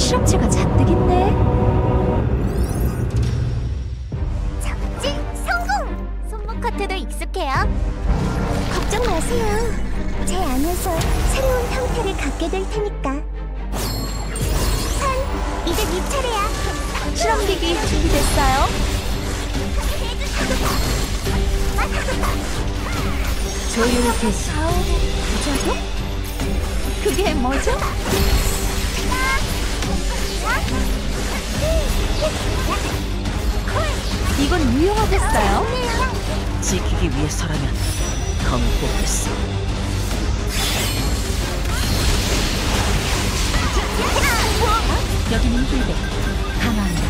실험체가 잔뜩 있네. 잡지 성공! 손목 커트도 익숙해요. 걱정 마세요. 제 안에서 새로운 형태를 갖게 될 테니까. 산, 이제 네 차례야. 실험기기 준비됐어요. 조율 개시. 부자도? 그게 뭐죠? 이건 유용하겠어요. 지키기 위해서라면 검을 뽑겠어. 여기는 힐백. 강화한다.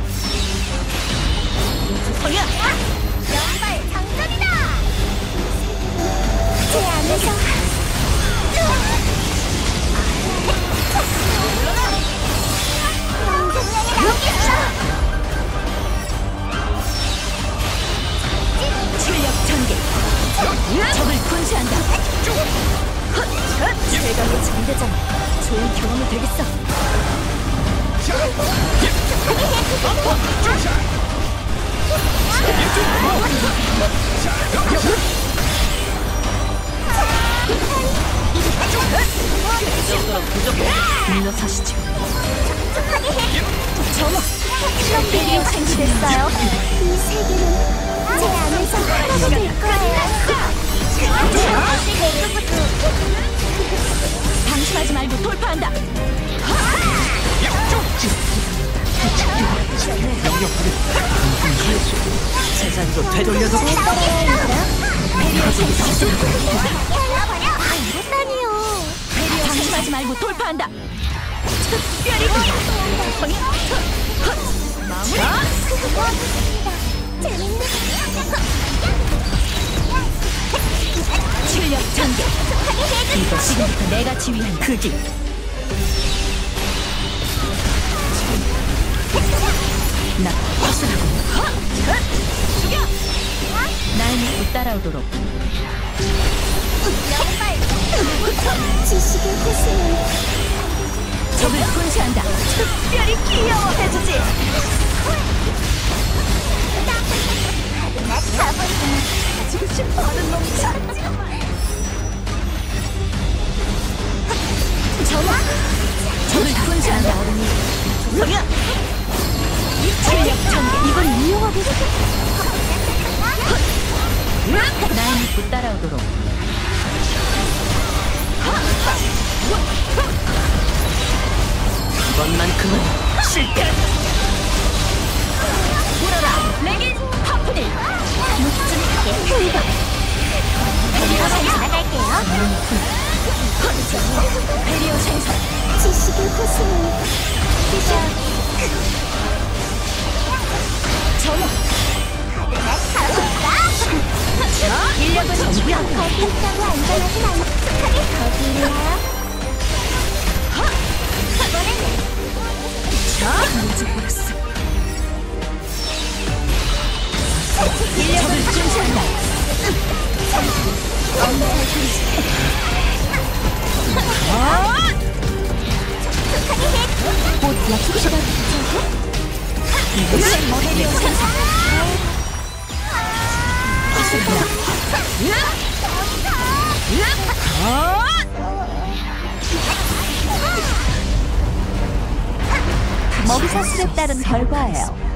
서야! 연발 장전이다! 제 안에서 출력 전개. 적을 분쇄한다. 제가 내 장대장. 좋은 경험이 되겠어. 물러서시죠. 전화. 실험기기 생시됐어요. 이 세계는 제 안에서 하나가 될 거예요. 방심하지 말고 돌파한다. 제자리로 되돌려놓기. 배리어 생성. 이랬다니요. 방심하지 말고 돌파한다. 특별히 마무리. 재밌네. 출력 전개. 이거 지금부터 내가 지휘한다. 크기. 나 허술하고. 죽여. 날 믿고 따라오도록. 지식의 호수는 적을 분쇄한다. 특별히 귀여워해주지. 나 가보니 가지고 싶어하는 놈이야. 전화. 적을 분쇄한다. 서야! 출력 전개. 이건 유용하겠어. 날 믿고 따라오도록. 이번만큼은 실패! 불어라. 레긴 하프니. 묵직하게 흘러. 배리어 생성. 나갈게요. 배리어 생성. 지식의 호수는 전화. 인력은 전부야. 거듭다고 안전하진 않아. 거기야. 잊어버렸어. 인력을 중시한다. 곧 약속 시간 도착해? 이것이 배리어 생성. 먹이사슬에 따른 결과예요.